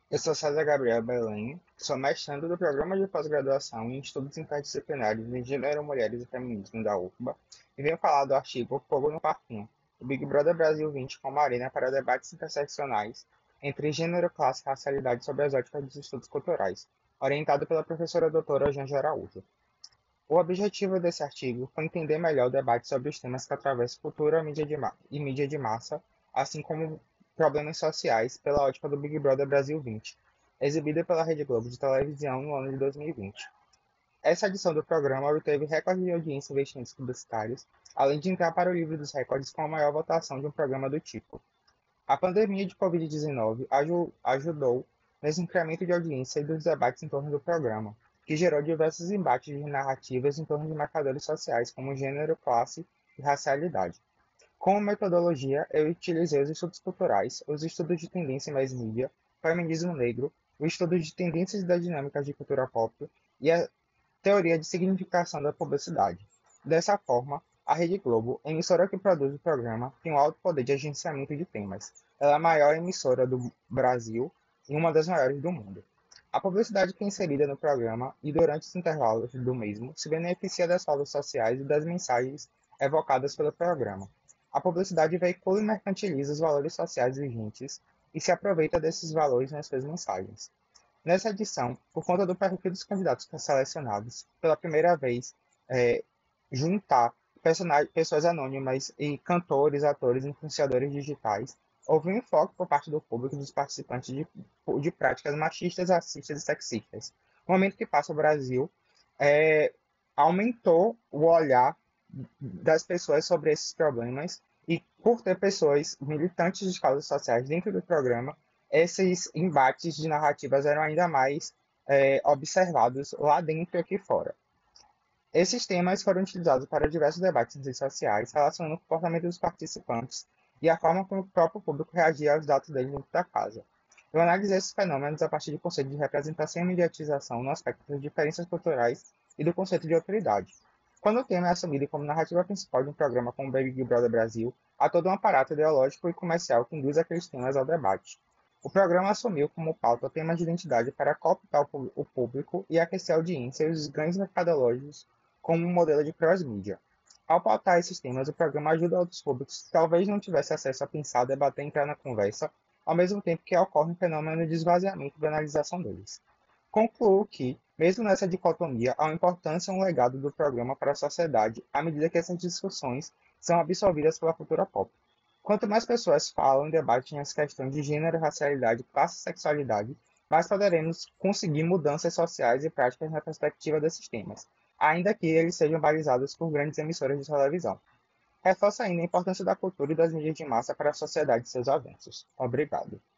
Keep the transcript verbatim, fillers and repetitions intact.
Eu sou César Gabriel Belém, sou mestrando do Programa de Pós-Graduação em Estudos Interdisciplinares em Gênero, Mulheres e Feminismo da U F B A e venho falar do artigo Fogo no Parquinho, o Big Brother Brasil vinte como arena para debates interseccionais entre gênero, classe e racialidade sobre as óticas dos estudos culturais, orientado pela professora doutora Janja Araújo. O objetivo desse artigo foi entender melhor o debate sobre os temas que atravessam cultura mídia de ma- e mídia de massa, assim como problemas sociais, pela ótica do Big Brother Brasil vinte, exibida pela Rede Globo de televisão no ano de dois mil e vinte. Essa edição do programa obteve recorde de audiência e investimentos publicitários, além de entrar para o livro dos recordes com a maior votação de um programa do tipo. A pandemia de covid dezenove aju- ajudou nesse incremento de audiência e dos debates em torno do programa, que gerou diversos embates de narrativas em torno de marcadores sociais como gênero, classe e racialidade. Como metodologia, eu utilizei os estudos culturais, os estudos de tendência em mais mídia, feminismo negro, o estudo de tendências e das dinâmicas de cultura pop e a teoria de significação da publicidade. Dessa forma, a Rede Globo, emissora que produz o programa, tem um alto poder de agenciamento de temas. Ela é a maior emissora do Brasil e uma das maiores do mundo. A publicidade que é inserida no programa e durante os intervalos do mesmo se beneficia das falas sociais e das mensagens evocadas pelo programa. A publicidade veicula e mercantiliza os valores sociais vigentes e se aproveita desses valores nas suas mensagens. Nessa edição, por conta do perfil dos candidatos selecionados, pela primeira vez, é, juntar pessoas anônimas e cantores, atores, influenciadores digitais, houve um enfoque por parte do público e dos participantes de, de práticas machistas, racistas e sexistas. No momento que passa o Brasil, é, aumentou o olhar das pessoas sobre esses problemas e por ter pessoas militantes de causas sociais dentro do programa, esses embates de narrativas eram ainda mais é, observados lá dentro e aqui fora. Esses temas foram utilizados para diversos debates em redes sociais, relacionando o comportamento dos participantes e a forma como o próprio público reagia aos dados deles dentro da casa. Eu analisei esses fenômenos a partir do conceito de representação e mediatização no aspecto das diferenças culturais e do conceito de autoridade. Quando o tema é assumido como narrativa principal de um programa como o Big Brother Brasil, há todo um aparato ideológico e comercial que induz aqueles temas ao debate. O programa assumiu como pauta temas de identidade para cooptar o público e aquecer a audiência e os ganhos mercadológicos como um modelo de cross-mídia. Ao pautar esses temas, o programa ajuda outros públicos que talvez não tivessem acesso a pensar, debater e entrar na conversa, ao mesmo tempo que ocorre um fenômeno de esvaziamento e banalização deles. Concluo que, mesmo nessa dicotomia, há uma importância e um legado do programa para a sociedade à medida que essas discussões são absorvidas pela cultura pop. Quanto mais pessoas falam e debatem as questões de gênero, racialidade, classe e sexualidade, mais poderemos conseguir mudanças sociais e práticas na perspectiva desses temas, ainda que eles sejam balizados por grandes emissoras de televisão. Reforça ainda a importância da cultura e das mídias de massa para a sociedade e seus avanços. Obrigado.